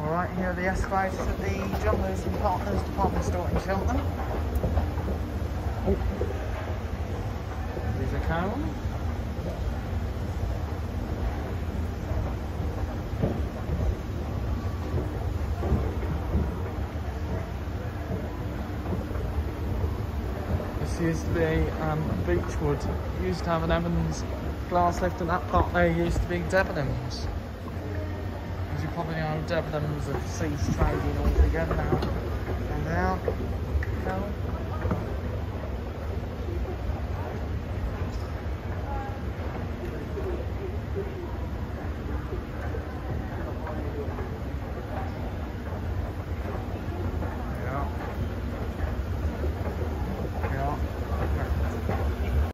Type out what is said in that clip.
Alright, here are the escalators at the John Lewis and Partners department store in Cheltenham. There's a Kone. This used to be Beechwood. Used to have an Evans glass lift, and that part there used to be Debenhams. As you probably know, Debenhams have ceased trading altogether now. And now,